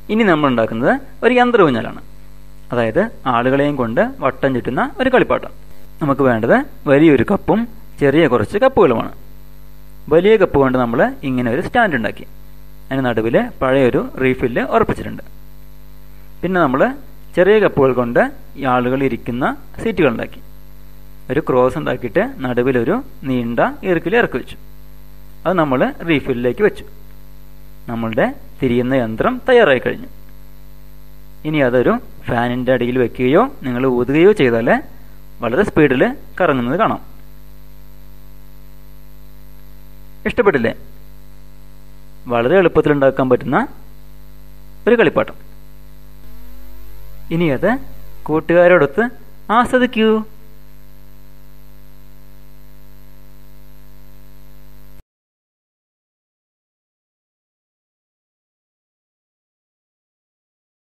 ഇനി നമ്മൾ ഉണ്ടാക്കുന്നത് ഒരു യന്ത്ര ഊഞ്ഞാലാണ്. അതായത് ആളുകളെയും കൊണ്ട് വട്ടം ചുറ്റുന്ന ഒരു കളിപ്പാട്ടം. നമുക്ക് വേണ്ടത് വലിയൊരു കപ്പും ചെറിയ കുറച്ച് കപ്പുകളുമാണ്. വലിയ കപ്പ് കൊണ്ട് നമ്മൾ ഇങ്ങനെ ഒരു സ്റ്റാൻഡ് ഉണ്ടാക്കി. അതിന് നടുവിൽ പഴയൊരു റീഫില്ല് ഉറപ്പിച്ചിട്ടുണ്ട്. പിന്നെ നമ്മൾ ചെറിയ കപ്പുകൾ കൊണ്ട് ഈ ആളുകൾ ഇരിക്കുന്ന സീറ്റുകൾ ഉണ്ടാക്കി. ഒരു ക്രോസ് ഉണ്ടാക്കിയിട്ട് നടുവിലൊരു നീണ്ട ഇറുക്കിൽ ഇറക്കി വെച്ചു. അത് നമ്മൾ റീഫില്ലിലേക്ക് വെച്ചു. നമ്മളുടെ തിരിയുന്ന യന്ത്രം തയ്യാറായി കഴിഞ്ഞു. ഇനി അതൊരു ഫാനിൻ്റെ അടിയിൽ വെക്കുകയോ നിങ്ങൾ ഊതുകയോ ചെയ്താൽ വളരെ സ്പീഡിൽ കറങ്ങുന്നത് കാണാം. ഇഷ്ടപ്പെട്ടില്ലേ? വളരെ എളുപ്പത്തിൽ ഉണ്ടാക്കാൻ പറ്റുന്ന ഒരു കളിപ്പാട്ടം. ഇനി അത് കൂട്ടുകാരോടൊത്ത് ആസ്വദിക്കൂ.